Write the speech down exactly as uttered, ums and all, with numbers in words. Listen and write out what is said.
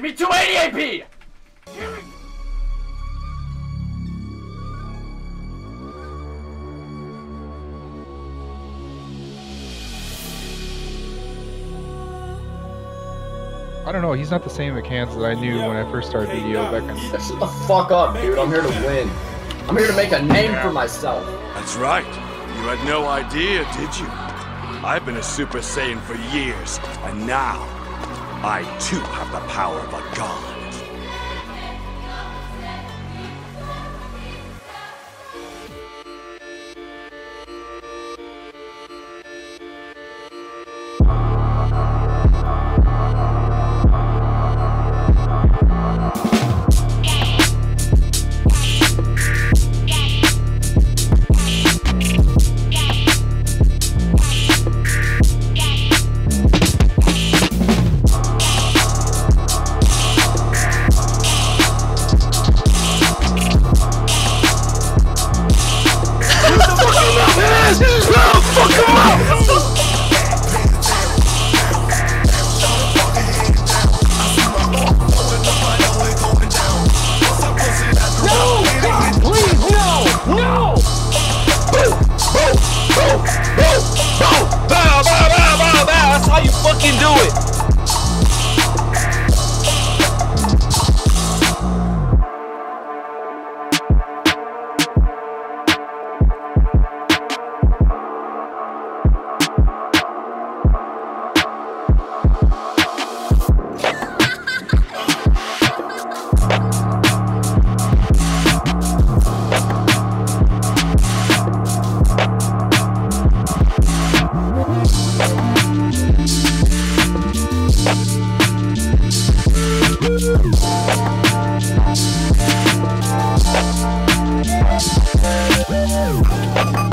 Give me two eighty A P! I don't know, he's not the same McCants that I knew when I first started V D O back in... Shut the fuck up, dude. I'm here to win. I'm here to make a name for myself. That's right. You had no idea, did you? I've been a Super Saiyan for years, and now, I too have the power of a god. That's how you fucking do it! We'll be right back.